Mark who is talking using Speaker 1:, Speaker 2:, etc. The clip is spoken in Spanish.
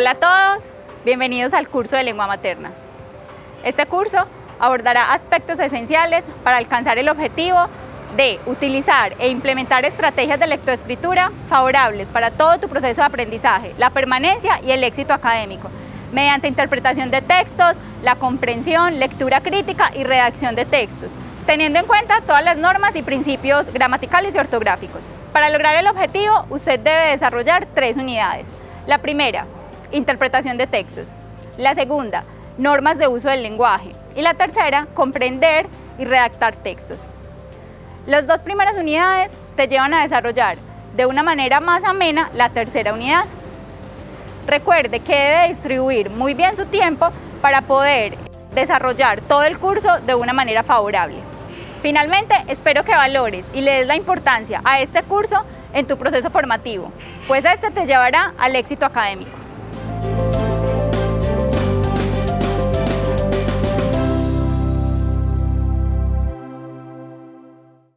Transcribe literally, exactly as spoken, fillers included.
Speaker 1: Hola a todos, bienvenidos al curso de lengua materna. Este curso abordará aspectos esenciales para alcanzar el objetivo de utilizar e implementar estrategias de lectoescritura favorables para todo tu proceso de aprendizaje, la permanencia y el éxito académico, mediante interpretación de textos, la comprensión, lectura crítica y redacción de textos, teniendo en cuenta todas las normas y principios gramaticales y ortográficos. Para lograr el objetivo, usted debe desarrollar tres unidades. La primera, interpretación de textos. La segunda, normas de uso del lenguaje. Y la tercera, comprender y redactar textos. Las dos primeras unidades te llevan a desarrollar de una manera más amena la tercera unidad. Recuerde que debe distribuir muy bien su tiempo para poder desarrollar todo el curso de una manera favorable. Finalmente, espero que valores y le des la importancia a este curso en tu proceso formativo, pues este te llevará al éxito académico.